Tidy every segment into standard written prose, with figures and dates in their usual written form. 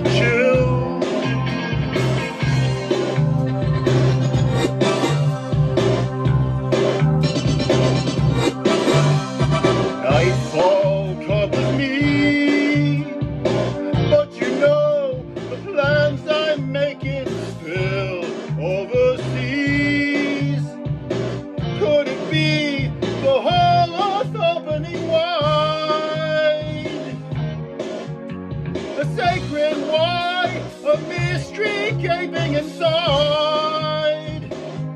chill. Nightfall covers me, but you know the plans I'm making still overseas. Could it be the whole earth opening wide? A sacred why, a mystery gaping inside.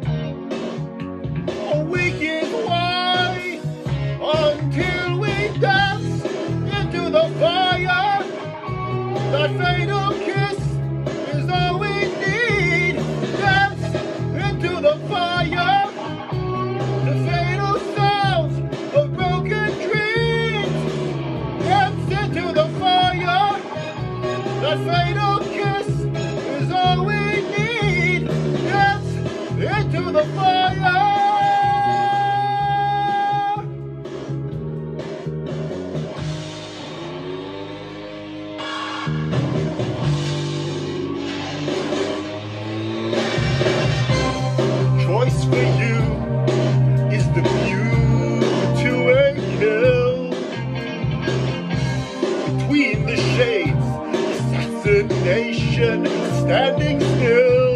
A week is why, until we dance into the fire. That fatal kiss is all we need. Dance into the fire. The fatal sounds of broken dreams. Dance into the fire. That fatal kiss is all we need. Dance into the fire. Choice for you is the view to a kill. Between the shades, assassination standing still.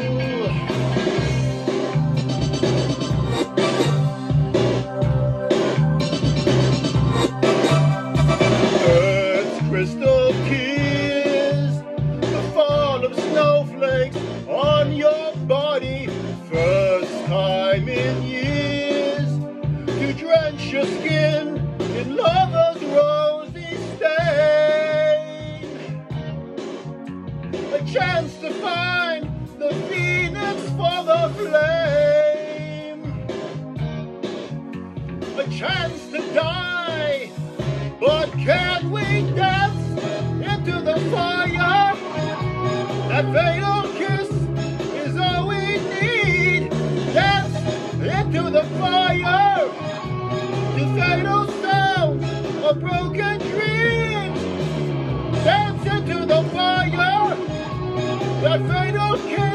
Earth's crystal kiss, the fall of snowflakes on your body. First time in years to drench your skin in lover's rosy stain. A chance to find the phoenix for the flame. A chance to die, but can we dance into the fire? That fatal kiss is all we need. Dance into the fire. The fatal sound of broken dreams. Dance into the fire. That fatal kiss